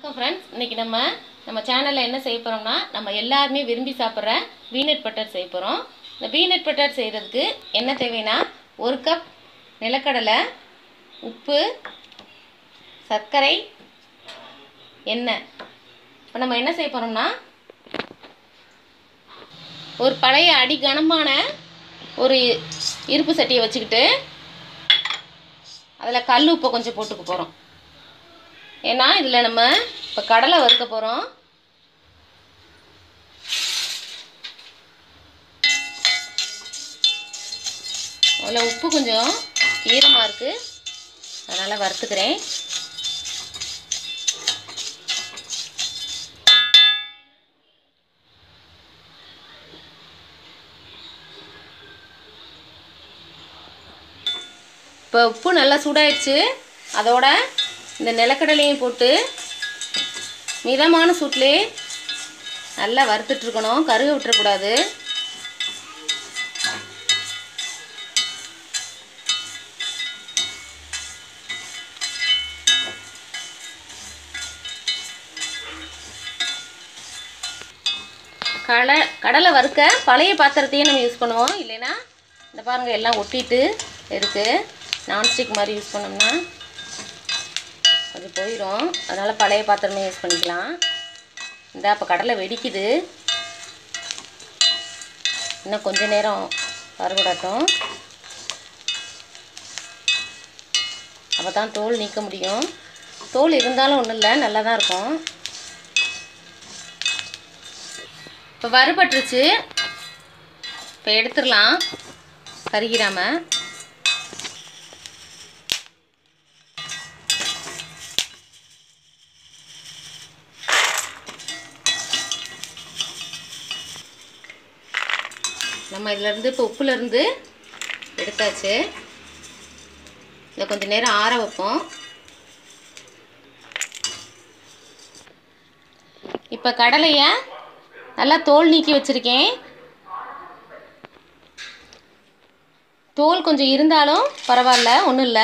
வணக்கம் फ्रेंड्स, இன்னைக்கு நம்ம சேனல்ல என்ன செய்ய போறோம்னா நம்ம எல்லாரும் விரும்பி சாப்பிடுற பீனட் பட்டர் செய்ய போறோம். இந்த பீனட் பட்டர் செய்யிறதுக்கு என்ன தேவைனா 1 கப் நிலக்கடலை, உப்பு, சர்க்கரை, எண்ணெய். இப்போ நம்ம என்ன செய்ய போறோம்னா ஒரு பழைய அடி கனமான ஒரு இருப்பு சட்டியை வச்சுக்கிட்டு அதில் கல் உப்பு கொஞ்சம் போட்டுக்க போறோம். ஏன்னா இதில் நம்ம இப்போ கடலை வறுக்க போகிறோம். அதில் உப்பு கொஞ்சம் ஈரமாக இருக்குது, அதனால் வறுத்துக்கிறேன். இப்போ உப்பு நல்லா சூடாயிடுச்சு. அதோட இந்த நிலக்கடலையும் போட்டு மிதமான சூட்டிலே நல்லா வறுத்துட்ருக்கணும், கருக விட்டுறக்கூடாது. கடலை வறுக்க பழைய பாத்திரத்தையே நம்ம யூஸ் பண்ணுவோம். இல்லைன்னா இந்த பாருங்கள் எல்லாம் ஒட்டிட்டு இருக்குது. நான்ஸ்டிக் மாதிரி யூஸ் பண்ணோம்னா கொஞ்சம் போயிடும், அதனால் பழைய பாத்திரமே யூஸ் பண்ணிக்கலாம். இந்த இப்போ கடலை வெடிக்குது, இன்னும் கொஞ்சம் நேரம் வறுபடட்டும். அப்போ தான் தோல் நீக்க முடியும். தோல் இருந்தாலும் ஒன்றும் இல்லை, நல்லா தான் இருக்கும். இப்போ வறுபட்டுருச்சு, இப்போ எடுத்துடலாம் கருகிராமல். நம்ம இதிலேருந்து இப்போ உப்புலேருந்து எடுத்தாச்சு. இதை கொஞ்சம் நேரம் ஆற வைப்போம். இப்போ கடலையை நல்லா தோல் நீக்கி வச்சுருக்கேன். தோல் கொஞ்சம் இருந்தாலும் பரவாயில்ல, ஒன்றும் இல்லை.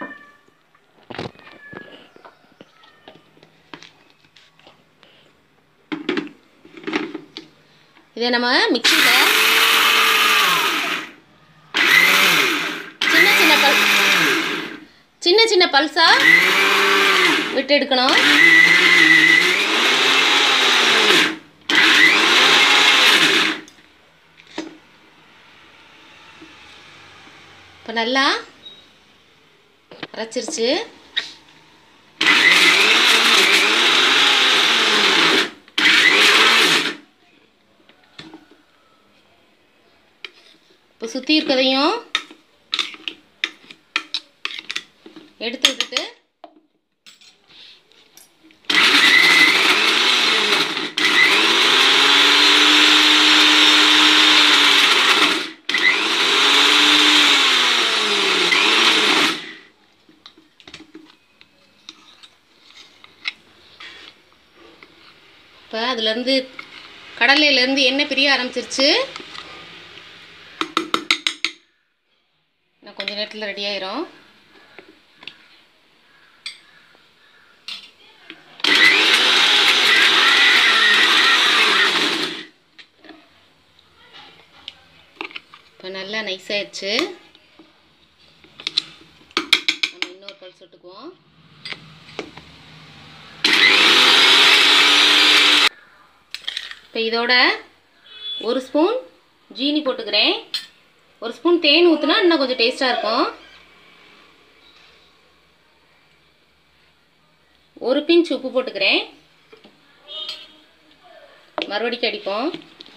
இதை நம்ம மிக்சியில் சின்ன சின்ன பல்ஸாக விட்டு எடுக்கணும். இப்போ நல்லா அரைச்சிருச்சு. இப்போ சுற்றி இருக்கிறதையும் எடுத்து விட்டுட்டு இப்போ அதுலேருந்து கடலையிலேருந்து எண்ணெய் பிரிய ஆரம்பிச்சிருச்சு. இன்னும் கொஞ்சம் நேரத்தில் ரெடி ஆயிரும். இப்போ நல்லா நைஸ் ஆயிடுச்சு. நம்ம இன்னொரு பல்ஸ் விட்டுக்குவோம். இப்போ இதோட 1 ஸ்பூன் ஜீனி போட்டுக்கிறேன். 1 ஸ்பூன் தேன் ஊற்றினா இன்னும் கொஞ்சம் டேஸ்ட்டாக இருக்கும். 1 பிஞ்ச் உப்பு போட்டுக்கிறேன். மறுபடிக்கு அடிப்போம்.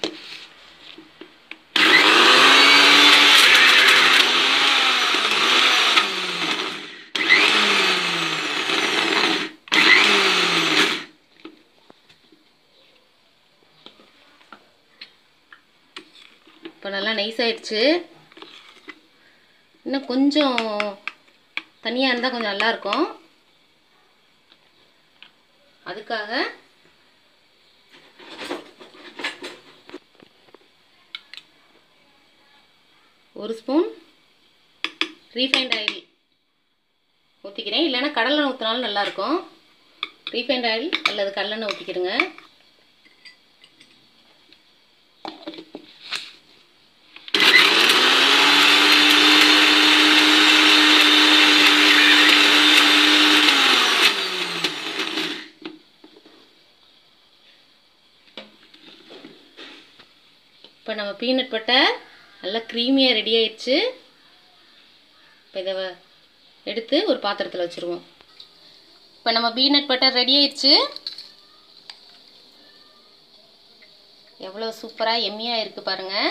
இப்போ நல்லா நைஸ் ஆயிடுச்சு. இன்னும் கொஞ்சம் தனியாக இருந்தால் கொஞ்சம் நல்லாயிருக்கும். அதுக்காக ஒரு ஸ்பூன் ரீஃபைண்ட் ஆயில் ஊற்றிக்கிறேன். இல்லைன்னா கடலை ஊற்றினாலும் நல்லாயிருக்கும். ரீஃபைண்ட் ஆயில் அல்லது கல்லெண்ணெய் ஊற்றிக்கிடுங்க. இப்போ நம்ம பீனட் பட்டர் நல்லா க்ரீமியாக ரெடி ஆயிடுச்சு. இப்போ இதை எடுத்து ஒரு பாத்திரத்தில் வச்சுருவோம். இப்போ நம்ம பீனட் பட்டர் ரெடி ஆயிடுச்சு. எவ்வளோ சூப்பராக எம்மியாக இருக்குது பாருங்கள்.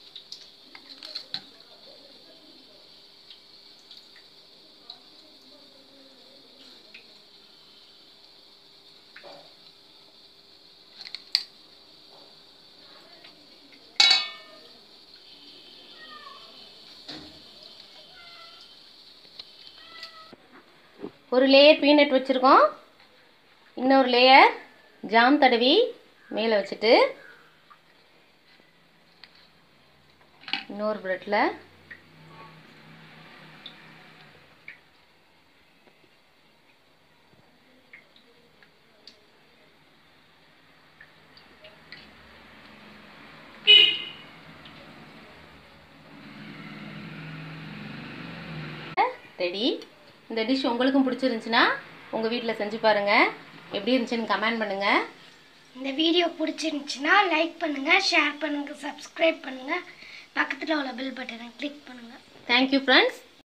ஒரு லேயர் பீனட் வச்சுருக்கோம். இன்னொரு லேயர் ஜாம் தடவி மேலே வச்சுட்டு இன்னொரு ப்ரெட்டில் ரெடி. இந்த டிஷ் உங்களுக்கும் பிடிச்சிருந்துச்சுன்னா உங்கள் வீட்டில் செஞ்சு பாருங்கள். எப்படி இருந்துச்சுன்னு கமெண்ட் பண்ணுங்கள். இந்த வீடியோ பிடிச்சிருந்துச்சுன்னா லைக் பண்ணுங்கள், ஷேர் பண்ணுங்கள், சப்ஸ்கிரைப் பண்ணுங்கள், பக்கத்தில் உள்ள பெல் பட்டனை கிளிக் பண்ணுங்கள். Thank you friends.